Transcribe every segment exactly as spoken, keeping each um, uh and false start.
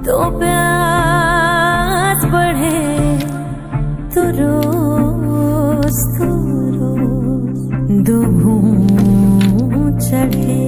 तो प्यास बढ़े तो रोज तो रोज दो घूम चढ़े।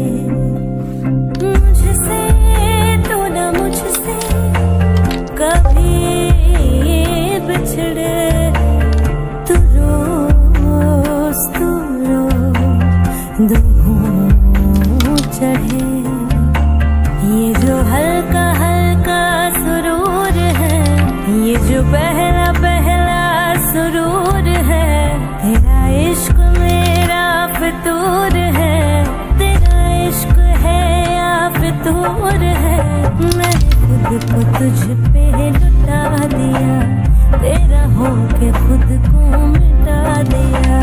मुझसे तो न मुझसे कभी बिछड़े तो रोज तो रोज दो घूम चढ़े। ये जो हल्का हल्का सुरूर है, ये जो पहला पहला सुरूर है, तेरा इश्क मेरा फितूर है, तेरा इश्क है या फितूर है। मैंने खुद को तुझ पे लुटा दिया, तेरा होके खुद को मिटा दिया।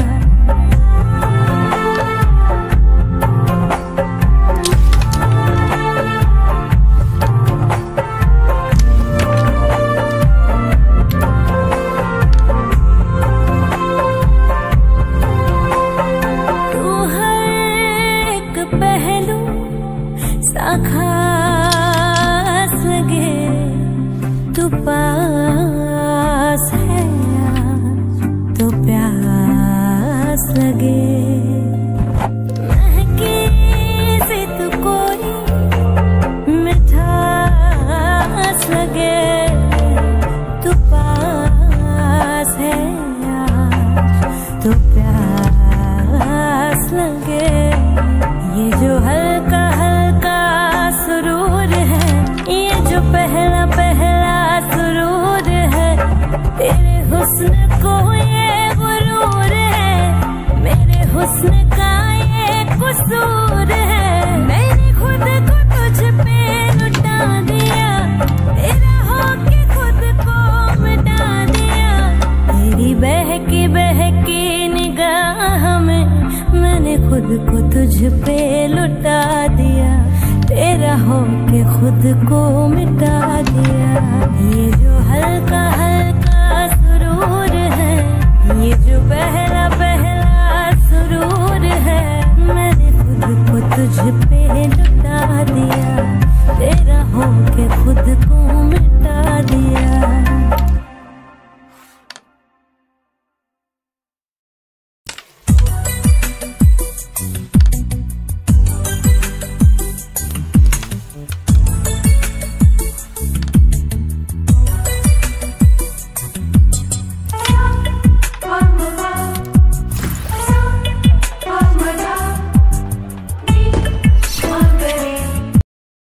खास लगे तू पास है तो प्यास लगे। महकी से तू कोई मिठास लगे तू पास है तो प्यास लगे। ये जो हल्का पहला पहला सुरूर है, तेरे हुस्न को ये गुरूर है, मेरे हुस्न का ये कसूर है। मैंने खुद को तुझ पे लुटा दिया, तेरा होके खुद को मिटा दिया। तेरी बहकी बहकी निगाह में मैंने खुद को तुझ पे लुटा दिया, तेरा होके खुद को मिटा दिया। ये जो